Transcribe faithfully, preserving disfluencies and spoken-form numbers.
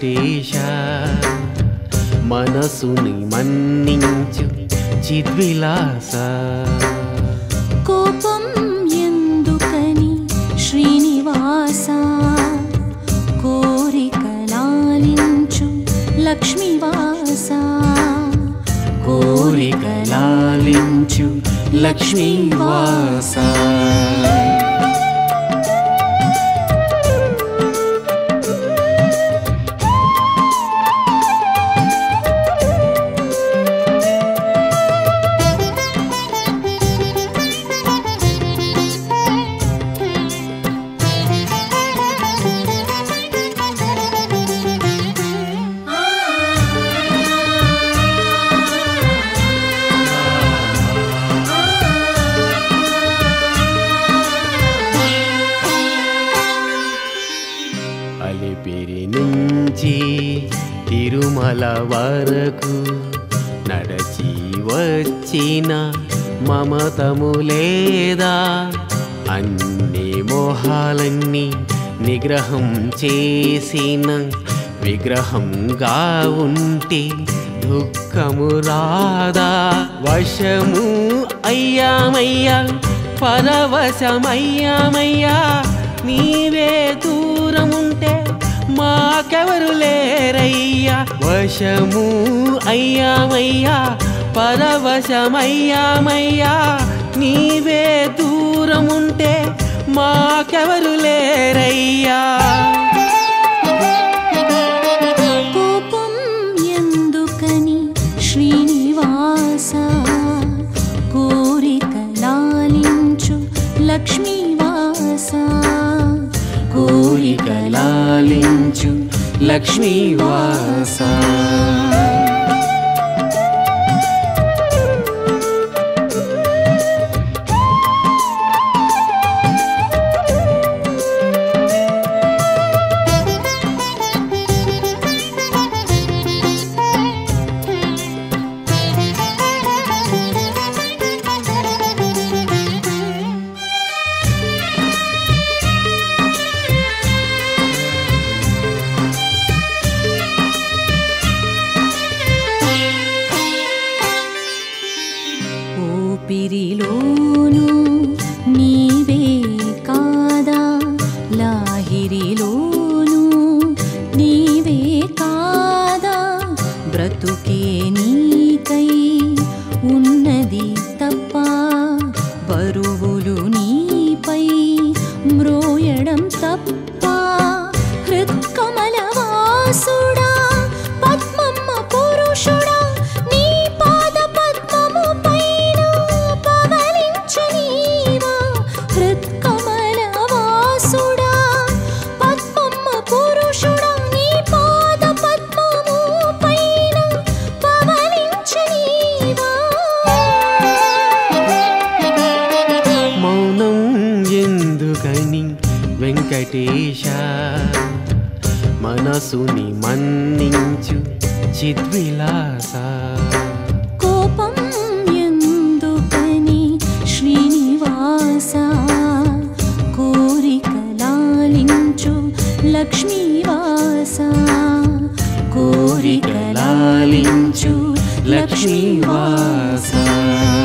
వెంకటేశ మనసుని మన్నించు చిద్విలాస కోపం ఎందుకని శ్రీనివాస కోరికలాలించు లక్ష్మీవాస కోరికలాలించు లక్ష్మీవాస అలిపిరి నుంచి తిరుమల వరకు నడచి వచ్చిన మమతము లేదా అన్ని మోహాలన్నీ నిగ్రహం చేసిన విగ్రహంగా ఉంటే దుఃఖము రాదా వశము అయ్యామయ్యా పరవశమయ్యామయ్యా నీవే దూరముంటే మాకెవరు లేరయ్యా వశము అయ్యామయ్యా పరవశమయ్యామయ్యా నీవే దూరముంటే మాకెవరు లేరయ్యా కోపం ఎందుకని శ్రీనివాస కోరికలాలించు లక్ష్మీవాస కోరికలాలించు లక్ష్మీవాస ఊపిరిలోను నీవే కాదా లాహిరిలోను నీవే కాదా బ్రతుకే నీకై ఉన్నది తప్ప బరువులు నీపై మ్రోయడం తప్ప హృత్కమలవాసుడా పద్మమ్మ పురుషుడా నీ పాద పద్మము పైన పవలించనీవా హృత్కమలవాసుడా పద్మమ్మ పురుషుడా నీ పాద పద్మము పైన పవలించనీవా మౌనం ఎందుకని వెంకటేశ మనసుని మన్నించు చిద్విలాస కోపం ఎందుకని శ్రీనివాస కోరికలాలించు లక్ష్మీవాస కోరికలాలించు లక్ష్మీవాస